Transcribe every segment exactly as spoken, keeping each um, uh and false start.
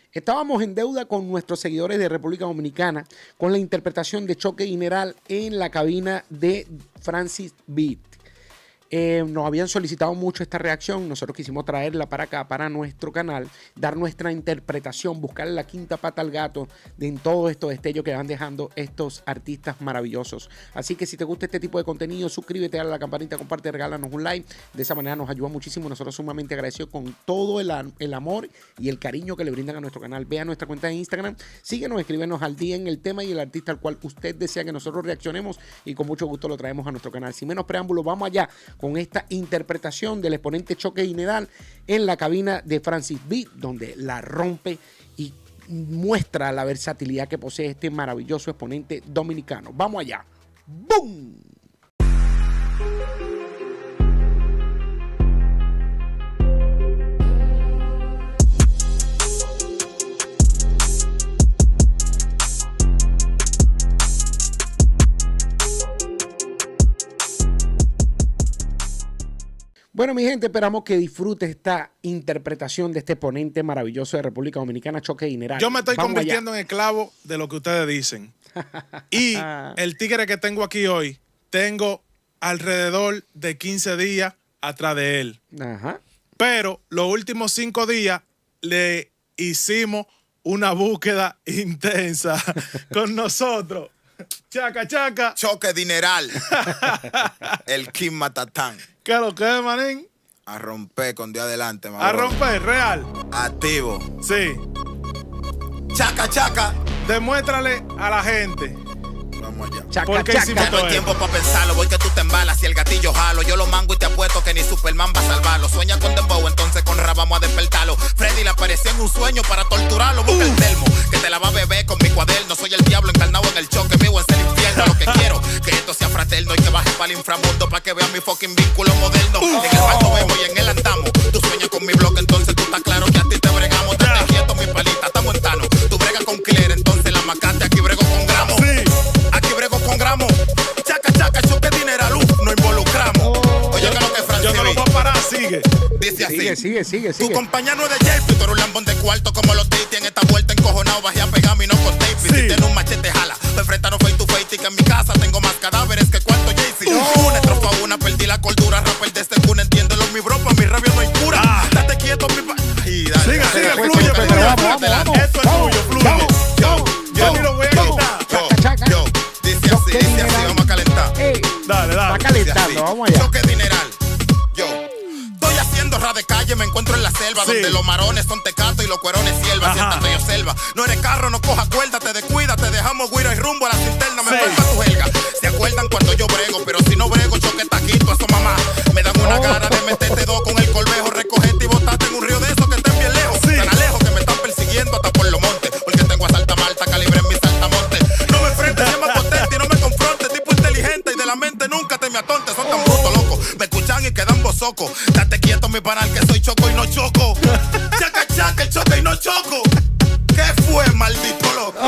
Estábamos en deuda con nuestros seguidores de República Dominicana con la interpretación de Choque General en la cabina de Francis Beat. Eh, nos habían solicitado mucho esta reacción, nosotros quisimos traerla para acá, para nuestro canal, dar nuestra interpretación, buscarle la quinta pata al gato de en todos estos destellos que van dejando estos artistas maravillosos. Así que si te gusta este tipo de contenido, suscríbete, dale a la campanita, comparte, regálanos un like. De esa manera nos ayuda muchísimo. Nosotros sumamente agradecidos con todo el, el amor y el cariño que le brindan a nuestro canal. Vean nuestra cuenta de Instagram, síguenos, escríbenos al día en el tema y el artista al cual usted desea que nosotros reaccionemos y con mucho gusto lo traemos a nuestro canal. Sin menos preámbulos, vamos allá con esta interpretación del exponente Choque General en la cabina de Francis Beat, donde la rompe y muestra la versatilidad que posee este maravilloso exponente dominicano. Vamos allá. ¡Bum! Bueno, mi gente, esperamos que disfrute esta interpretación de este exponente maravilloso de República Dominicana, Choque General. Yo me estoy Vamos convirtiendo allá. en esclavo de lo que ustedes dicen. Y el tigre que tengo aquí hoy, tengo alrededor de quince días atrás de él. Ajá. Pero los últimos cinco días le hicimos una búsqueda intensa con nosotros. Chaca, chaca. Choque Dineral. El Kim Matatán. ¿Qué es lo que es, manín? A romper con Dios adelante, mamá. A romper, real. Activo. Sí. Chaca, chaca. Demuéstrale a la gente. Vamos allá. Chaca, ¿Por qué chaca. hicimos Tengo todo el esto? tiempo para pensarlo. Voy que tú te embalas y el gatillo jalo. Yo lo mango y te apuesto que ni Superman va a salvarlo. Sueña con Dembow, entonces con Ra vamos a despertarlo. Freddy le apareció en un sueño para torturarlo. Busca el termo, que te la va a beber con mi cuaderno. Soy el diablo encarnado en el choque. Vivo en el infierno. Lo que quiero, que esto sea fraterno y que baje para el inframundo para que vean mi fucking vínculo moderno. En el barco vemos y en él andamos. Tú sueñas con mi bloque, entonces tú estás claro que a ti te bregamos. Te yeah. quieto, mi palita, estamos en tano. Tú bregas con Killer, entonces la macate aquí brego con gramo. Sí. Aquí brego con gramo. Chaca, chaca, Choque Dineral, uf, nos involucramos. Oh. Oye, que lo que Francis Yo no lo voy a parar, sigue. dice así. Sigue, sigue, sigue, Tu sigue. compañía no es de J P, tú eres un lambón de cuarto como los Tate. En esta vuelta encojonado bajé a pegarme y no con tape. Sí. Si tienes un machete, jala. Me enfrentaron face to face y que en mi casa tengo más cadáveres que cuarto Jay-Z. Una estrofa una, perdí la cordura. Rapper de este cuna, entiéndelo, mi bro, pa' mi rabia no hay cura. Ah. Date quieto, mi pa... Ay, dale, Sigue, dale, sigue, dale, fluye, dale, fluye, dale, vamos, dale, vamos, dale. esto es vamos, tuyo, fluye. vamos, Yo, Yo ni lo voy a yo, quitar. yo, Chaca, yo. Dice así, Choque dice así, Dineral. vamos a calentar. Ey, Dale, está dale. Dice calentando, así. vamos allá. Choque Dineral. Yo. Estoy haciendo ra de calle, me encuentro en la selva, Sí. donde los marones son tecatos y los cuerones sierva. Ajá. Siéntate yo selva. No eres carro, no coja cuerda, te descuida, te dejamos guira y rumbo a la cisterna. Me Sí. vuelva tu jerga. Se acuerdan cuando yo brego, pero si no brego, choque taquito, eso mamá. Me dan una Oh. cara de meterte dos con el colvejo, recogerte y botarte en un río de esos que estén bien lejos. Sí. Tan lejos que me están persiguiendo hasta por los montes, porque tengo a Salta Malta, calibre en mi saltamonte. No me enfrentes, sea más potente y no me confrontes, tipo inteligente y de la mente nunca te me atontes. Son tan brutos, loco. Me escuchan y quedan bozocos. Date quieto, mi panal, que soy choco y no choco. Chaca, chaca, el choque y no choco. ¿Qué fue, maldito loco?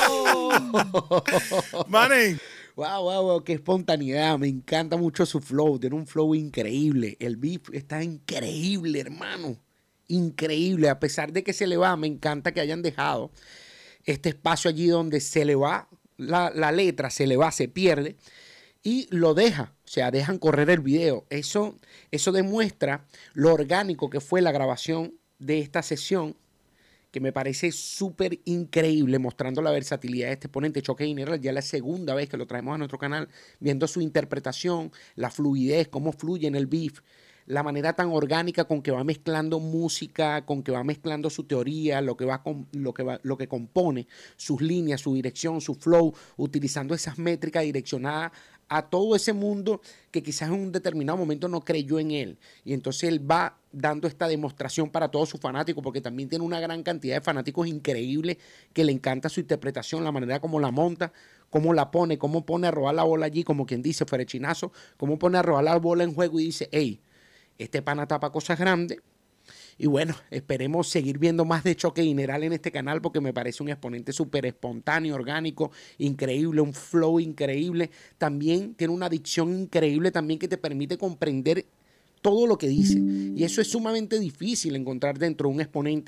Manín. Wow, wow, wow, qué espontaneidad. Me encanta mucho su flow. Tiene un flow increíble. El beat está increíble, hermano. Increíble. A pesar de que se le va, me encanta que hayan dejado este espacio allí donde se le va la, la letra, se le va, se pierde y lo deja. O sea, dejan correr el video. Eso, eso demuestra lo orgánico que fue la grabación de esta sesión, que me parece súper increíble, mostrando la versatilidad de este exponente Choque General. Ya es la segunda vez que lo traemos a nuestro canal, viendo su interpretación, la fluidez, cómo fluye en el beat, la manera tan orgánica con que va mezclando música, con que va mezclando su teoría, lo que, va con, lo que, va, lo que compone, sus líneas, su dirección, su flow, utilizando esas métricas direccionadas a todo ese mundo que quizás en un determinado momento no creyó en él. Y entonces él va dando esta demostración para todos sus fanáticos, porque también tiene una gran cantidad de fanáticos increíbles que le encanta su interpretación, la manera como la monta, cómo la pone, cómo pone a robar la bola allí, como quien dice, ferechinazo, cómo pone a robar la bola en juego y dice, hey, este pana tapa cosas grandes. Y bueno, esperemos seguir viendo más de Choque General en este canal, porque me parece un exponente súper espontáneo, orgánico, increíble, un flow increíble. También tiene una dicción increíble también que te permite comprender todo lo que dice. Y eso es sumamente difícil encontrar dentro de un exponente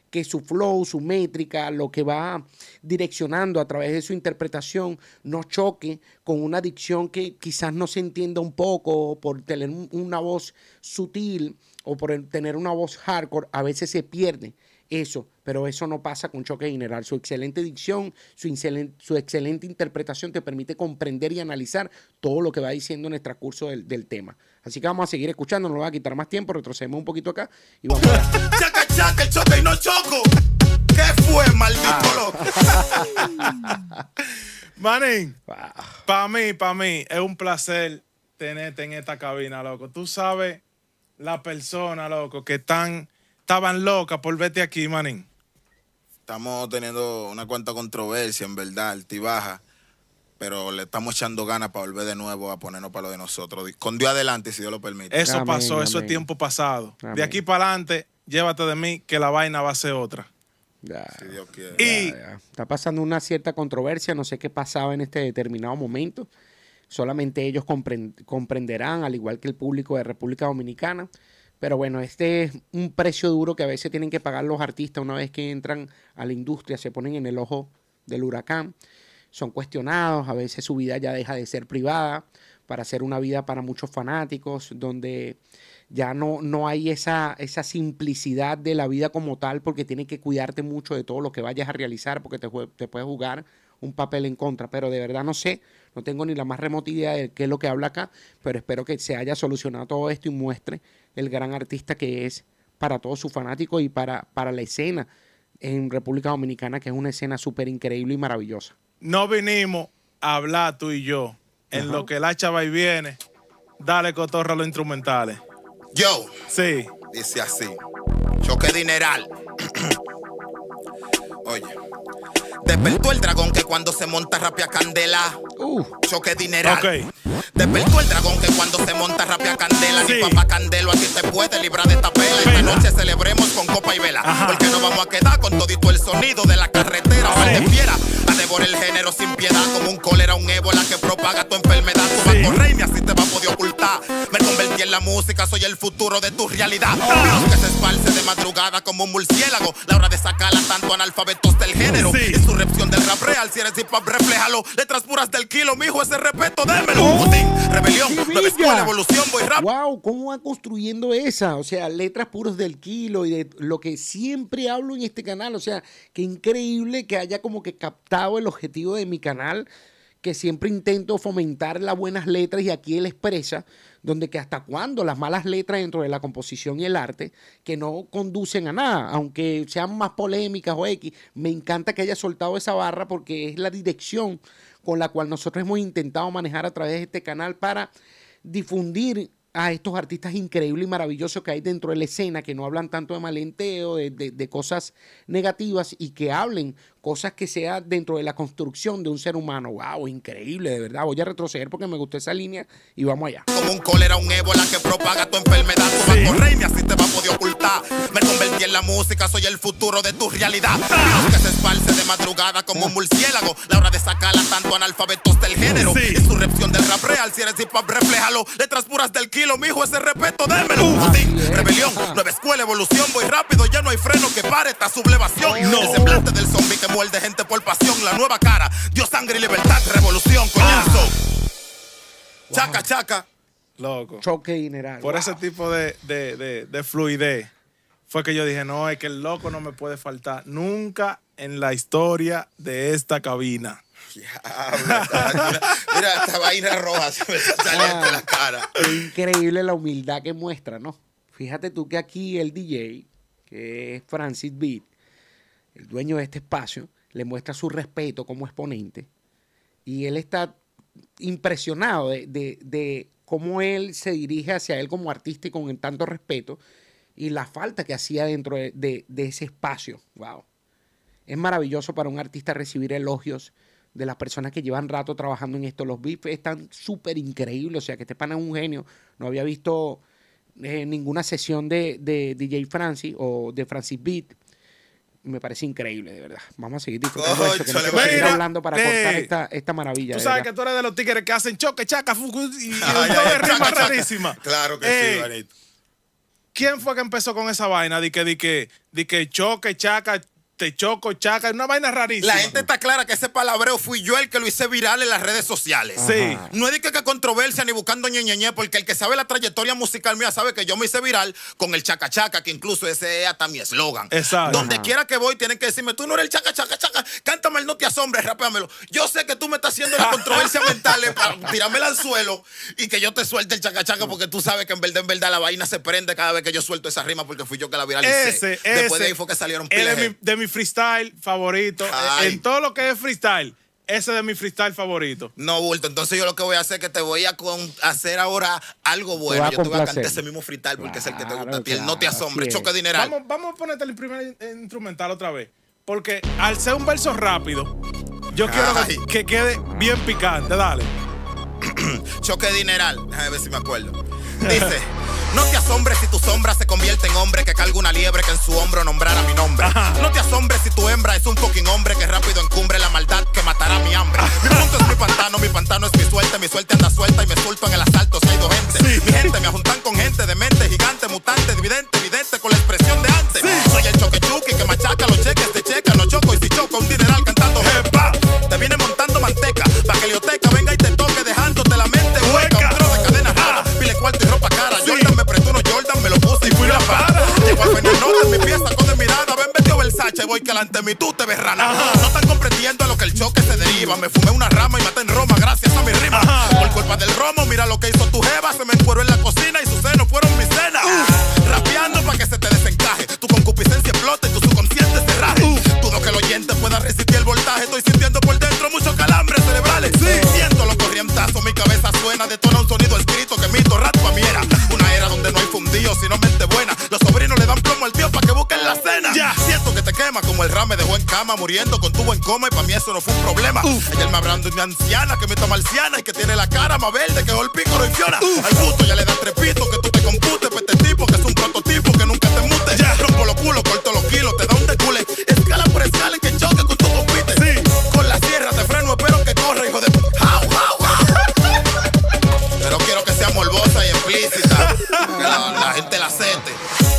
que su flow, su métrica, lo que va direccionando a través de su interpretación no choque con una dicción que quizás no se entienda un poco por tener un, una voz sutil o por tener una voz hardcore, a veces se pierde eso, pero eso no pasa con Choque General. Su excelente dicción, su excelente, su excelente interpretación te permite comprender y analizar todo lo que va diciendo en el transcurso del, del tema. Así que vamos a seguir escuchando, no nos va a quitar más tiempo, retrocedemos un poquito acá y vamos a... Chaca, chaca, el choque y no choco. ¿Qué fue, maldito Ah. loco? Manín, Wow. para mí, para mí, es un placer tenerte en esta cabina, loco. Tú sabes, la persona, loco, que están, estaban locas por verte aquí, manín. Estamos teniendo una cuanta controversia, en verdad, altibaja, pero le estamos echando ganas para volver de nuevo a ponernos para lo de nosotros. Con Dios adelante, si Dios lo permite. Eso Amén, pasó, eso es amén. tiempo pasado. Amén. De aquí para adelante, llévate de mí, que la vaina va a ser otra. Ya, Si Dios quiere. Y- ya, ya. Está pasando una cierta controversia, no sé qué pasaba en este determinado momento. Solamente ellos compren- comprenderán, al igual que el público de República Dominicana. Pero bueno, este es un precio duro que a veces tienen que pagar los artistas una vez que entran a la industria, se ponen en el ojo del huracán. Son cuestionados, a veces su vida ya deja de ser privada para hacer una vida para muchos fanáticos, donde ya no, no hay esa, esa simplicidad de la vida como tal, porque tienes que cuidarte mucho de todo lo que vayas a realizar, porque te, jue- te puede jugar un papel en contra. Pero de verdad no sé, no tengo ni la más remota idea de qué es lo que habla acá, pero espero que se haya solucionado todo esto y muestre el gran artista que es para todos sus fanáticos y para, para la escena en República Dominicana, que es una escena súper increíble y maravillosa. No vinimos a hablar tú y yo. En Ajá. lo que la chava y viene, dale cotorra a los instrumentales. Yo, Sí. dice así. Choque dineral. Oye. Despertó el dragón que cuando se monta rapia candela. Uh, Choque dineral. Ok. Despertó el dragón que cuando se monta rapia candela. Sí. Ni papá Candelo aquí te puede librar de esta pela. Esta Vela. noche celebremos con copa y vela. Ajá. Porque nos vamos a quedar con todito el sonido de la carretera. Sí. Mal de fiera. A devorar el género sin piedad. Como un cólera, un ébola que propaga tu enfermedad. Tu Sí. vas a correr y ni así te va a poder ocultar. Me convertí en la música, soy el futuro de tu realidad. Virus que se esparce de madrugada como un murciélago. La hora de sacarla tanto analfabetos del género. Sí. Insurrección del rap real, si eres hip hop, refléjalo. Letras puras del kilo, mijo, ese respeto, démelo. Botín, rebelión, ¡Qué nueva bella! escuela, evolución, voy rap. Wow, ¿cómo va construyendo esa? O sea, letras puros del kilo y de lo que siempre hablo en este canal. O sea, qué increíble que haya como que captado el objetivo de mi canal, que siempre intento fomentar las buenas letras y aquí él expresa, donde que hasta cuándo las malas letras dentro de la composición y el arte que no conducen a nada, aunque sean más polémicas o X, me encanta que haya soltado esa barra porque es la dirección con la cual nosotros hemos intentado manejar a través de este canal para difundir a estos artistas increíbles y maravillosos que hay dentro de la escena, que no hablan tanto de malenteo, de, de, de cosas negativas y que hablen cosas que sea dentro de la construcción de un ser humano. Wow, increíble, de verdad. Voy a retroceder porque me gustó esa línea y vamos allá. Como un cólera, un ébola que propaga tu enfermedad. Tu vas a correr y ni así te va a poder ocultar. Me convertí en la música, soy el futuro de tu realidad. Virus que se esparce de madrugada como un murciélago. La hora de sacarla tanto analfabetos del género. Sí. Insurrección del rap real, si eres hip hop, refléjalo. Letras puras del kilo, mijo, ese respeto, démelo. Botín, es. rebelión, Ajá. nueva escuela, evolución, voy rápido, ya no hay freno que pare esta sublevación. No. El semblante del zombie que muerde gente por pasión. La nueva cara, Dios, sangre y libertad, revolución, coñazo. Chaca, chaca. Loco. Choque general. Por Wow. ese tipo de, de, de, de fluidez fue que yo dije, no, es que el loco no me puede faltar nunca en la historia de esta cabina. Diablo, mira, mira esta vaina roja se me está saliendo de la cara. Es increíble la humildad que muestra, ¿no? Fíjate tú que aquí el D J, que es Francis Beat, el dueño de este espacio, le muestra su respeto como exponente y él está impresionado de, de, de cómo él se dirige hacia él como artista y con tanto respeto y la falta que hacía dentro de, de, de ese espacio. Wow. Es maravilloso para un artista recibir elogios de las personas que llevan rato trabajando en esto. Los beats están súper increíbles, o sea que este pana es un genio. No había visto eh, ninguna sesión de, de D J Francis o de Francis Beat. Me parece increíble, de verdad. Vamos a seguir disfrutando de esto, que no Cónchale, quiero seguir mira, hablando para eh, cortar esta, esta maravilla. Tú de sabes verdad. que tú eres de los tigres que hacen choque, chaca, fucu, y, y Ay, todo ay, de rima chaca, chaca. rarísima. Claro que Eh, sí, Juanito. ¿quién fue que empezó con esa vaina? De que, de que, de que choque, chaca, te choco, chaca, una vaina rarísima. La gente está clara que ese palabreo fui yo el que lo hice viral en las redes sociales. Sí. No es de que, que controversia ni buscando ñeñeñe, porque el que sabe la trayectoria musical mía sabe que yo me hice viral con el chaca chaca, que incluso ese es hasta mi eslogan. Exacto. Donde Ajá. quiera que voy tienen que decirme, tú no eres el chaca chaca chaca, cántame el no te asombres, rapéamelo. Yo sé que tú me estás haciendo la controversia mental para tirármela al suelo y que yo te suelte el chaca chaca, porque tú sabes que en verdad, en verdad la vaina se prende cada vez que yo suelto esa rima porque fui yo que la viralicé. Ese, Después ese, de ahí fue que salieron él es piles. mi- de mi freestyle favorito. Ay. En todo lo que es freestyle, ese es de mi freestyle favorito. No, bulto. Entonces yo lo que voy a hacer es que te voy a con- hacer ahora algo bueno. va a Yo te voy a complacer. cantar ese mismo freestyle porque es el que te Claro, gusta a ti. El no te claro, asombres, así es. choque dineral. Vamos, vamos a ponerte el primer in- instrumental otra vez. Porque al ser un verso rápido, yo quiero que, Ay. que quede bien picante. Dale. Choque dineral. Déjame ver si me acuerdo. Dice, no te asombres si tu sombra se convierte en hombre que carga una liebre que en su hombro nombrara mi nombre. Ajá. No te asombres si tu hembra es un fucking hombre que rápido encumbre la maldad que matará mi hambre. Mi punto es mi pantano, mi pantano es mi suerte, mi suerte anda suelta y me suelto en el asalto si hay dos gente. Mi gente me ajuntan con gente de mente gigante, mutante, dividente, evidente con la expresión de antes. Soy el choque chuki que machaca los cheques, te checa, no choco y si choco un dineral cantando jepa. Te viene montando manteca, pa' que Lioteca venga y te toque dejándote la mente hueca. Hueca. Un tro de cadena rara, pile cuarto y ropa cara. Sí. Jordan me prestó unos Jordan, me lo puse y fui la para. Llegó al venir nota en mi pieza con de mirada. Ven vestido Versace, voy que alante mi tú te ves rana. No están comprendiendo a lo que el choque se deriva. Me fumé una rama y maté en Roma gracias a mi rima. Ajá. Por culpa del romo, mira lo que hizo tu jeva. Se me encueró en la cocina y sus senos fueron mi cena. Rapeando pa' que se te desencaje. Tu concupiscencia explote y tu subconsciente se raje. Dudo que el oyente pueda resistir el voltaje. Estoy sintiendo por dentro muchos calambres cerebrales. Siento los corrientazos, mi cabeza suena. Detona un sonido escrito que mito rato a mi era. Una era donde no hay fundido, sino mente buena. Los sobrinos le dan plomo al tío pa' que busquen la cena. Ya. Siento que te quema como el ram me dejó en cama, muriendo con tubo en coma y pa' mí eso no fue un problema. Ayer me hablando de una anciana que me está marciana y que tiene la cara más verde que el pícoro y Fiona. Al puto ya le da trepito que tú te computes, pues este tipo que es un prototipo que nunca te mute. Ya. Rompo los culos, corto los kilos, te da un decule. Escala por escala en que choque con tu compite. Sí. Con la sierra te freno, espero que corra, hijo de... ¡Jau, jau, jau! Pero quiero que sea morbosa y explícita. Que la, la gente la acepte.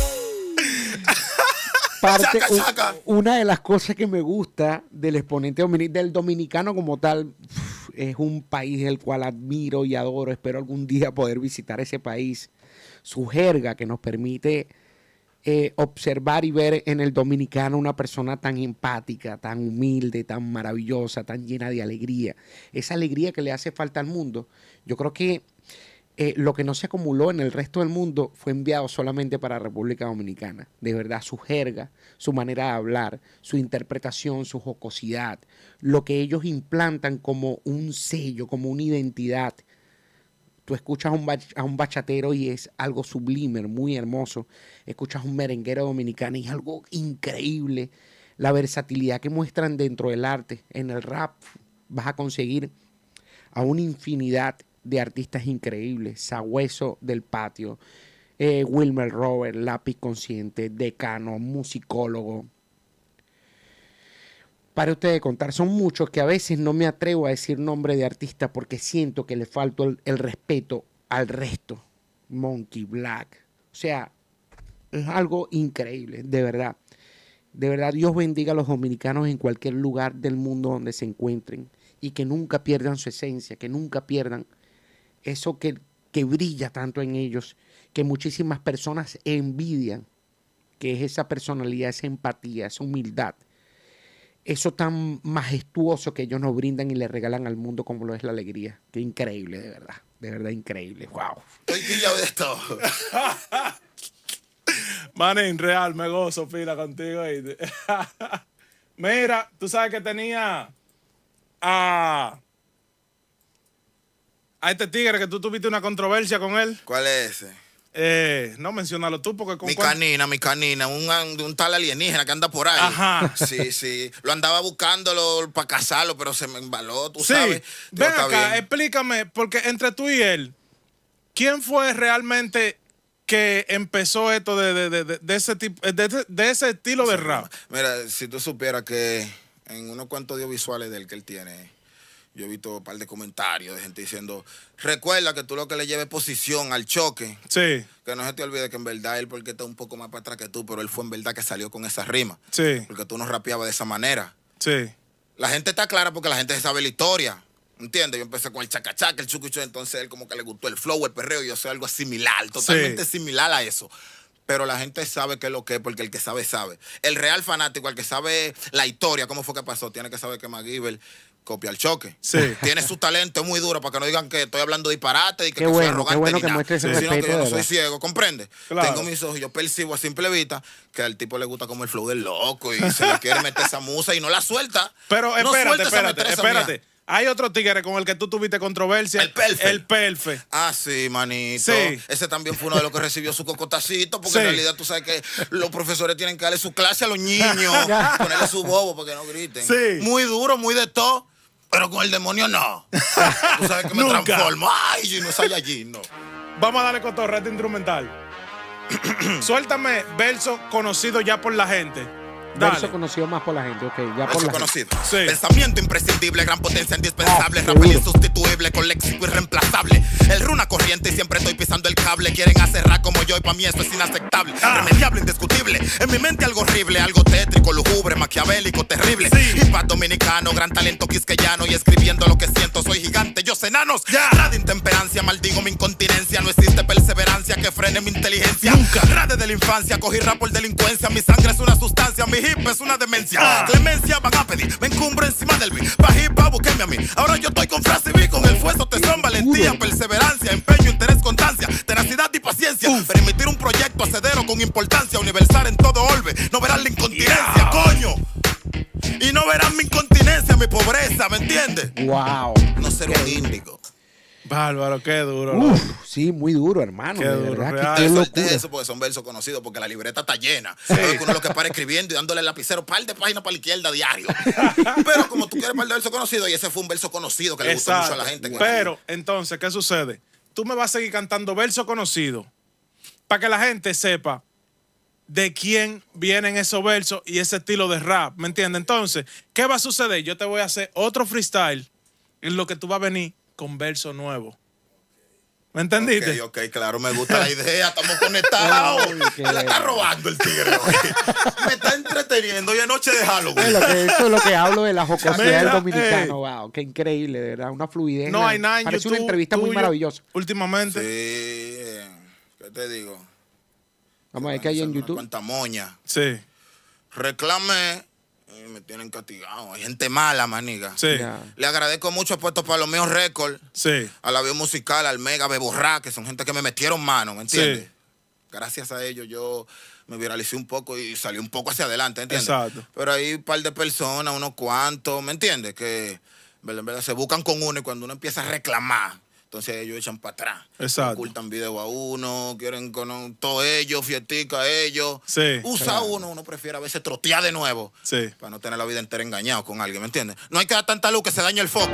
Parte, Chaca, u- chaca. una de las cosas que me gusta del exponente domini- del dominicano como tal, uf, es un país el cual admiro y adoro. Espero algún día poder visitar ese país. Su jerga que nos permite eh, observar y ver en el dominicano una persona tan empática, tan humilde, tan maravillosa, tan llena de alegría. Esa alegría que le hace falta al mundo. Yo creo que eh, lo que no se acumuló en el resto del mundo fue enviado solamente para República Dominicana. De verdad, su jerga, su manera de hablar, su interpretación, su jocosidad, lo que ellos implantan como un sello, como una identidad. Tú escuchas a un, bach- a un bachatero y es algo sublime, muy hermoso. Escuchas a un merenguero dominicano y es algo increíble. La versatilidad que muestran dentro del arte. En el rap vas a conseguir a una infinidad de artistas increíbles. Sabueso del Patio, eh, Wilmer Robert, Lápiz Consciente, Decano, musicólogo. Para ustedes contar, son muchos que a veces no me atrevo a decir nombre de artista porque siento que le falto el, el respeto al resto. Monkey Black. O sea, es algo increíble, de verdad. De verdad, Dios bendiga a los dominicanos en cualquier lugar del mundo donde se encuentren y que nunca pierdan su esencia, que nunca pierdan eso que, que brilla tanto en ellos, que muchísimas personas envidian, que es esa personalidad, esa empatía, esa humildad, eso tan majestuoso que ellos nos brindan y le regalan al mundo como lo es la alegría. Qué increíble, de verdad, de verdad increíble, wow. Estoy quillado de esto. Manín, real, me gozo, pila, contigo. ¿Oíste? Mira, tú sabes que tenía a, a este tigre que tú tuviste una controversia con él. ¿Cuál es ese? Eh, no, menciónalo tú porque con Mi cuan- canina, mi canina, un, un tal alienígena que anda por ahí. Ajá. Sí, sí. Lo andaba buscándolo para casarlo, pero se me embaló, tú Sí, sabes. Digo, ven está acá, bien. explícame, porque entre tú y él, ¿quién fue realmente que empezó esto de, de, de, de- de ese tipo, de, de- de ese estilo de rap? Mira, si tú supieras que en unos cuantos audiovisuales de él que él tiene, yo he visto un par de comentarios de gente diciendo, recuerda que tú lo que le lleves posición al choque. Sí. Que no se te olvide que en verdad él, porque está un poco más para atrás que tú, pero él fue en verdad que salió con esa rima. Sí. Porque tú no rapeabas de esa manera. Sí. La gente está clara porque la gente sabe la historia. ¿Entiendes? Yo empecé con el chacachaca, el chucucho, entonces él como que le gustó el flow, el perreo, y yo soy algo similar, totalmente sí. similar a eso. Pero la gente sabe qué es lo que es, porque el que sabe, sabe. El real fanático, el que sabe la historia, cómo fue que pasó, tiene que saber que MacGyver copia el choque. Sí. Tiene su talento muy duro para que no digan que estoy hablando disparate y que, qué que bueno, soy arrogante. Qué bueno ni que nada. muestre ese Sí. respeto. Sino que yo no soy verdad. ciego, ¿comprende? Claro. Tengo mis ojos, yo percibo a simple vista que al tipo le gusta como el flow del loco y se le quiere meter esa musa y no la suelta. Pero no espérate, suelta espérate, espérate. Hay otro tigre con el que tú tuviste controversia. El Pelfe. El Pelfe. Ah, sí, manito. Sí. Ese también fue uno de los que recibió su cocotacito, porque Sí. en realidad tú sabes que los profesores tienen que darle su clase a los niños, ponerle su bobo para que no griten. Sí. Muy duro, muy de todo, pero con el demonio no. Tú sabes que me Nunca. transformo. Ay, y no soy allí, no. Vamos a darle cotorrete instrumental. Suéltame verso conocido ya por la gente. Dale. Verso conocido más por la gente, ok. Ya por Eso la conocido. Sí. Pensamiento imprescindible, gran potencia indispensable, Ah, rapel seguro. insustituible, con léxico irreemplazable. El runa corriente y siempre estoy pisando el cable. Quieren hacer rap como yo y para mí esto es inaceptable. Ah. Irremediable, indiscutible. En mi mente algo horrible, algo tétrico, lúgubre, maquiavélico, terrible. Sí. Hip hop dominicano, gran talento quisqueyano. Y escribiendo lo que siento, soy gigante, yo sé enanos. Ya. Rad de intemperancia, maldigo mi incontinencia. No existe perseverancia que frene mi inteligencia. Nunca. Rad de la infancia, cogí rap por delincuencia. Mi sangre es una sustancia, mi hip es una demencia. Ah. Clemencia van a pedir, me encumbro encima del beat. Pa' hip hop, búsquenme a mí. Ahora yo estoy con frase B, con el fuego, tesón, valentía, perseverancia, empeño, interés, constancia, tenacidad y paciencia. Permitir un proyecto hacedero con importancia, universal en todo orbe. No verán la incontinencia, Yeah. coño. Y no verán mi incontinencia, mi pobreza, ¿me entiendes? Wow. No ser un índigo. Bárbaro, qué duro. Uf, loco. sí, muy duro, hermano. Qué de duro, verdad, real. que qué Yo solté locura. eso porque son versos conocidos, porque la libreta está llena. Creo que uno lo que para escribiendo y dándole el lapicero par de páginas para la izquierda diario. Pero como tú quieres par de versos conocidos, y ese fue un verso conocido que le gustó mucho a la gente. Pero, entonces, ¿qué sucede? Tú me vas a seguir cantando verso conocido para que la gente sepa de quién vienen esos versos y ese estilo de rap, ¿me entiendes? Entonces, ¿qué va a suceder? Yo te voy a hacer otro freestyle en lo que tú vas a venir con verso nuevo. ¿Me entendiste? Ok, ok, claro, me gusta la idea, estamos conectados. Ay, qué Me la está bueno. robando el tigre hoy. Me está entreteniendo. Hoy es noche de Halloween. Es lo que, eso es lo que hablo de la jocosidad Mira, del dominicano. ey. Wow, qué increíble, de verdad. Una fluidez. No la- hay nada en Parece YouTube una entrevista muy tuyo maravillosa. últimamente. Sí, ¿qué te digo? Vamos a ver qué hay en YouTube. Cuánta moña. Sí, Reclamé y me tienen castigado. Hay gente mala, maniga. sí, Ya. Le agradezco mucho a Puesto para los míos récords, sí. a la Biomusical, al Mega Beborra, que son gente que me metieron mano, ¿me entiendes? Sí. Gracias a ellos yo me viralicé un poco y salí un poco hacia adelante, ¿entiendes? Exacto. Pero hay un par de personas, unos cuantos, ¿me entiendes? Que en verdad, en verdad, se buscan con uno y cuando uno empieza a reclamar, entonces ellos echan para atrás. Exacto. Ocultan video a uno, quieren con todo ellos, fietica a ellos. Sí. Usa a uno, uno prefiere a veces trotear de nuevo. Sí. Para no tener la vida entera engañado con alguien, ¿me entiendes? No hay que dar tanta luz que se dañe el foco.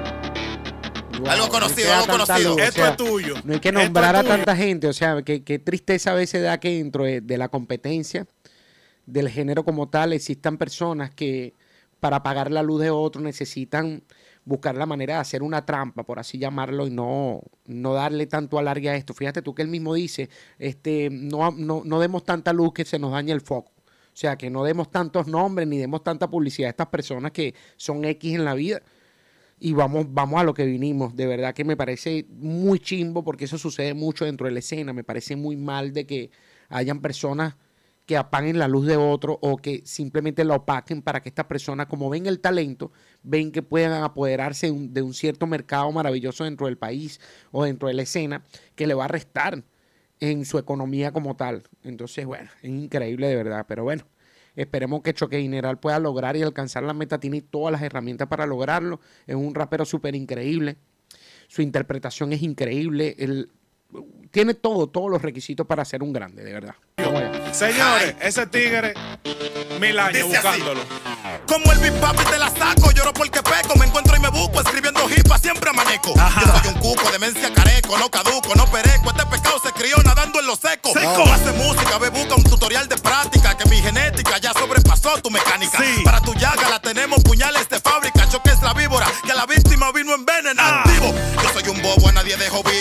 Wow, Algo no conocido, hay que dar algo tanta conocido. luz, o Esto sea, es tuyo. No hay que Esto es nombrar a tuyo. tanta gente. O sea, que, que tristeza a veces da que dentro de, de la competencia del género como tal existan personas que para apagar la luz de otro necesitan buscar la manera de hacer una trampa, por así llamarlo, y no, no darle tanto alargue a esto. Fíjate tú que él mismo dice, este, no, no, no demos tanta luz que se nos dañe el foco. O sea, que no demos tantos nombres ni demos tanta publicidad a estas personas que son X en la vida. Y vamos, vamos a lo que vinimos. De verdad que me parece muy chimbo porque eso sucede mucho dentro de la escena. Me parece muy mal de que hayan personas que apaguen la luz de otro o que simplemente la opaquen para que estas personas, como ven el talento, ven que puedan apoderarse de un, de un cierto mercado maravilloso dentro del país o dentro de la escena que le va a restar en su economía como tal. Entonces, bueno, es increíble de verdad. Pero bueno, esperemos que Choque General pueda lograr y alcanzar la meta. Tiene todas las herramientas para lograrlo. Es un rapero súper increíble. Su interpretación es increíble. Él tiene todo, todos los requisitos para ser un grande, de verdad. Vamos allá. Señores, ese tigre, mil años Dice así. buscándolo. Como el Big Papi te la saco, lloro porque peco, me encuentro y me busco, escribiendo hipa, siempre amanezco. Ajá. Yo soy un cuco, demencia careco, no caduco, no pereco, este pescado se crió nadando en lo seco. Seco. No hace música, ve, busca un tutorial de práctica, que mi genética ya sobrepasó tu mecánica. Sí. Para tu llaga la tenemos puñales de fábrica, choque es la víbora, que a la víctima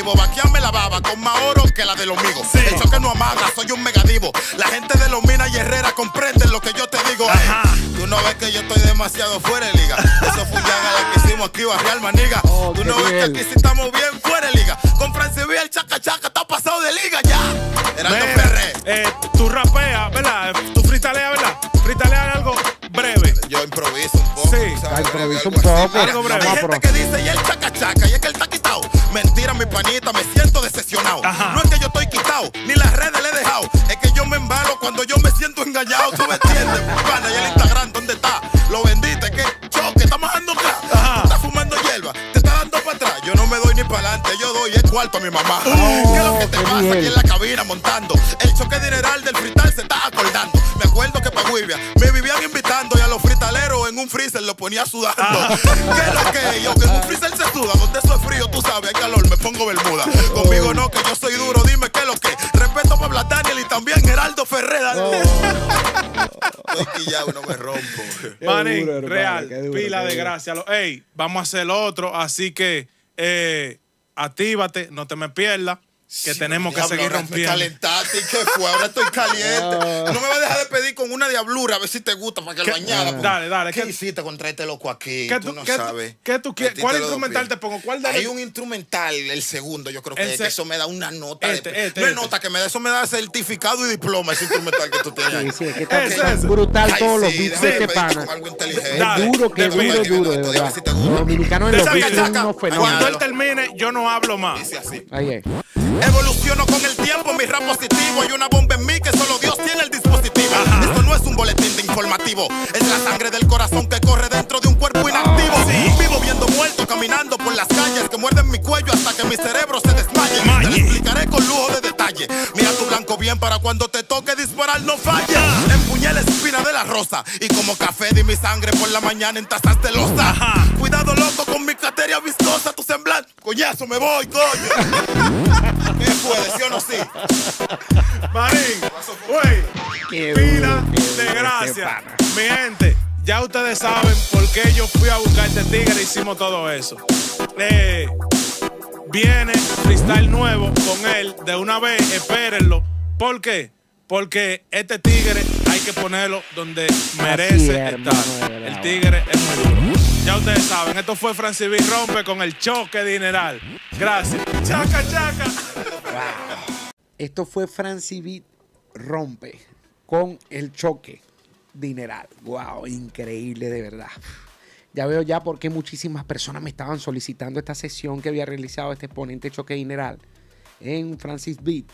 negativo. Vaqueame la baba con más oro que la de los amigos. Sí. El choque no amaga, soy un megadivo. La gente de los Minas y Herrera comprende lo que yo te digo. Hey, tú no ves que yo estoy demasiado fuera de liga. Eso fue un la que hicimos aquí, Barrial Maniga. Oh, tú no ves que aquí sí estamos bien fuera de liga. Con Francivil, el chaca chaca está pasado de liga ya. Heraldo Ferré. Eh, tú rapeas, ¿verdad? Tú freestaleas, ¿verdad? Freestaleas algo breve. Yo improviso un poco. Sí, ¿sabes? improviso un poco. Algo breve. Hay gente que dice, y el chaca chaca, y es que él está quitado. Mentira, mi panita, me siento decepcionado. Ajá. No es que yo estoy quitado, ni las redes le he dejado. Es que yo me embalo cuando yo me siento engañado. ¿Tú me entiendes? Pana, y el Instagram, ¿dónde está? Lo vendiste, que choque, está majando crack. Estás fumando hierba, te está dando para atrás. Yo no me doy ni para adelante, yo doy el cuarto a mi mamá. Oh, ¿qué es lo que te pasa aquí en la cabina montando? El choque dineral del frital se está acordando. Me acuerdo que para Guivia me vivían invitando y a los fritaleros en un freezer lo ponía sudando. Ah. ¿Qué es lo que yo? Que en un freezer se suda, donde eso es frío, tú sabes, hay calor, me pongo bermuda. Conmigo no, que yo soy duro, dime qué es lo que. Respeto para Black Daniel y también Geraldo Ferrera. Oh. Estoy quillado, no me rompo. Manín, duro, real, duro, pila de gracia. Ey, vamos a hacer otro, así que eh, actívate, no te me pierdas. Que sí, tenemos que seguir rompiendo. Calentaste, ¿qué fue? Ahora estoy caliente. No me vas a dejar de pedir con una diablura a ver si te gusta para que ¿Qué? lo añada. Uh, dale, dale. ¿Qué, ¿Qué hiciste contra este loco aquí? ¿Qué tú, tú no ¿qué sabes. ¿Qué tú quieres? ¿Cuál instrumental te pongo? ¿Cuál de Hay un instrumental, el segundo, yo creo que, es, que eso me da una nota. Este, de, este, no es este. nota que me da, eso me da certificado y diploma, ese instrumental que tú tienes ahí. Sí, sí, es que está es, es brutal Ay, todos sí, los beats de este pana. Es duro, que duro, duro, de verdad. Los dominicanos en los beats son unos fenómenos. Cuando él termine, yo no hablo más. Dice así. Ahí es. Evoluciono con el tiempo, mi rap positivo. Hay una bomba en mí que solo Dios tiene el dispositivo. Ajá. Esto no es un boletín de informativo, es la sangre del corazón que corre dentro de un cuerpo inactivo. Sí. Vivo viendo muertos caminando por las calles que muerden mi cuello hasta que mi cerebro se desmaye. Maye. Te lo explicaré con lujo de detalle. Mira tu blanco bien para cuando te toque disparar no falle. Empuñé la espina de la rosa y como café di mi sangre por la mañana en tazas de loza. Ajá. Cuidado loco con mi cateria viscosa, tu semblante. Coñazo, me voy, coño. ¿Qué fue? ¿Sí o no sí? Marín, güey, pila de gracia. Mi gente, ya ustedes saben por qué yo fui a buscar este tigre y hicimos todo eso. Eh, viene freestyle nuevo con él de una vez, espérenlo. ¿Por qué? Porque este tigre hay que ponerlo donde merece Así, estar. El tigre es muy duro. Ya ustedes saben, esto fue Francivil Rompe con el choque dineral. Gracias. Chaca, chaca. Wow. Esto fue Francivil Rompe con el choque dineral. Wow, increíble de verdad. Ya veo ya por qué muchísimas personas me estaban solicitando esta sesión que había realizado este exponente choque dineral en Francis Beat.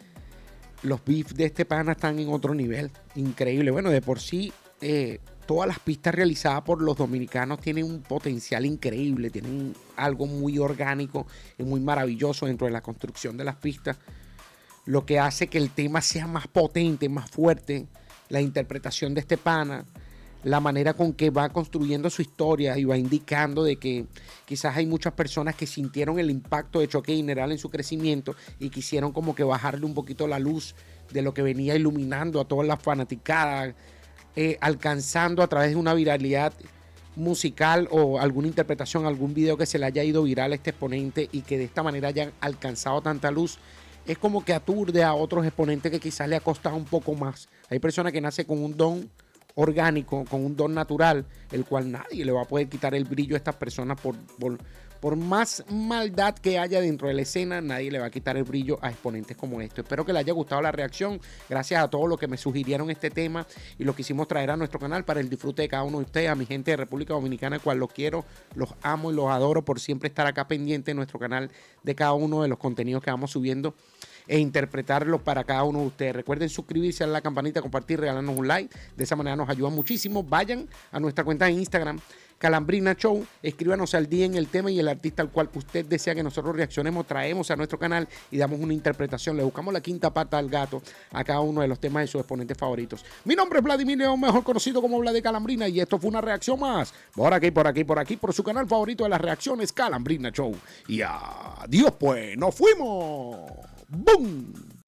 Los beats de este pana están en otro nivel. Increíble. Bueno, de por sí, eh, todas las pistas realizadas por los dominicanos tienen un potencial increíble. Tienen algo muy orgánico y muy maravilloso dentro de la construcción de las pistas. Lo que hace que el tema sea más potente, más fuerte. La interpretación de este pana, la manera con que va construyendo su historia y va indicando de que quizás hay muchas personas que sintieron el impacto de choque dineral en su crecimiento y quisieron como que bajarle un poquito la luz de lo que venía iluminando a todas las fanaticadas, eh, alcanzando a través de una viralidad musical o alguna interpretación, algún video que se le haya ido viral a este exponente y que de esta manera hayan alcanzado tanta luz. Es como que aturde a otros exponentes que quizás le ha costado un poco más. Hay personas que nacen con un don orgánico, con un don natural, el cual nadie le va a poder quitar el brillo a estas personas por, por, por más maldad que haya dentro de la escena, nadie le va a quitar el brillo a exponentes como esto. Espero que les haya gustado la reacción, gracias a todos los que me sugirieron este tema y lo quisimos traer a nuestro canal para el disfrute de cada uno de ustedes, a mi gente de República Dominicana, el cual los quiero, los amo y los adoro por siempre estar acá pendiente en nuestro canal de cada uno de los contenidos que vamos subiendo e interpretarlos para cada uno de ustedes. Recuerden suscribirse a la campanita, compartir, regalarnos un like. De esa manera nos ayudan muchísimo. Vayan a nuestra cuenta de Instagram, Calambrina Show. Escríbanos al día en el tema y el artista al cual usted desea que nosotros reaccionemos. Traemos a nuestro canal y damos una interpretación. Le buscamos la quinta pata al gato a cada uno de los temas de sus exponentes favoritos. Mi nombre es Vladimir León, mejor conocido como Vlad de Calambrina, y esto fue una reacción más. Por aquí, por aquí, por aquí, por su canal favorito de las reacciones, Calambrina Show. Y adiós pues, nos fuimos. ¡Bum!